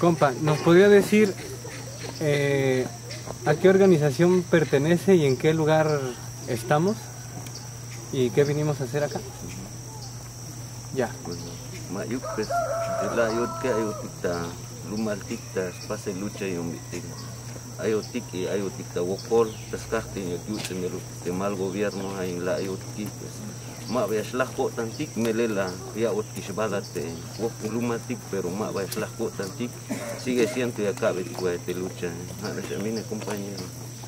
Compa, ¿nos podría decir a qué organización pertenece y en qué lugar estamos? ¿Y qué vinimos a hacer acá? Ya. Mayuk pues la ayot que ayotikta lumaltikta pase lucha y ombitik. Ayotikta wokol tascarte y ayute de mal gobierno hay la ayotki pues. Ma veas la tantik melela ya otkish balate wok lumaltik pero ma veas la tantik sigue siendo y acabe de lucha. Mine compañero.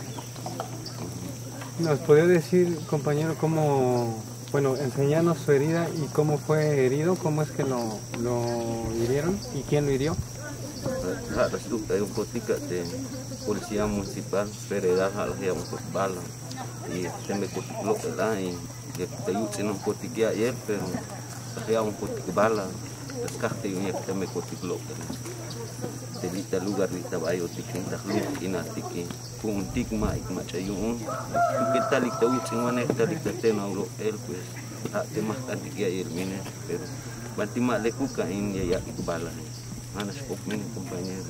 ¿Nos podría decir, compañero, cómo, bueno, enseñarnos su herida y cómo fue herido, cómo es que lo hirieron y quién lo hirió? Resulta un potica de policía municipal, Peredad, algo bala y se me coticló y te ayudé un potiquia ayer, pero había un potic bala, descarte y se me coticló. Delita lugar lita bayo tikin takluk inatiki kung tigma ikmachayun kita likta utsing wane kita tena ulo el pues temah tantikia el mine pero bantima lekuka in ya ikbala manas pop mine compañero.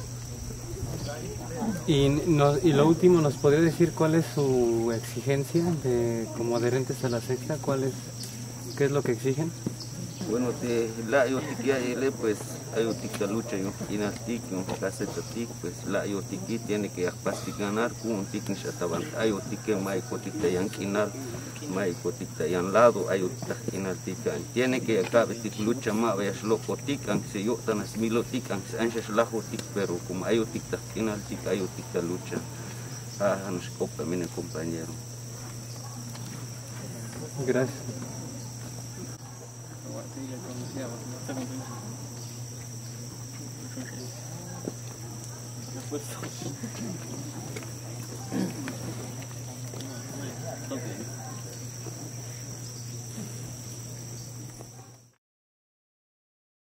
Y lo último, ¿nos podría decir cuál es su exigencia como adherentes a la sexta? ¿Qué es lo que exigen? Bueno, de la ayotiquia pues ayotica lucha yo inastik un casetatik pues la ayotiki tiene que ganar con tikni shataban ayotique mai coticta yang kinal mai coticta yang lado ayotita inaltika tiene que acabe tik lucha ma vayas loco tik ang se yo tanas milo tik ang se anchas lajo tik pero como ayotica inaltika ayotica lucha nos copa mi compañero. Gracias. Después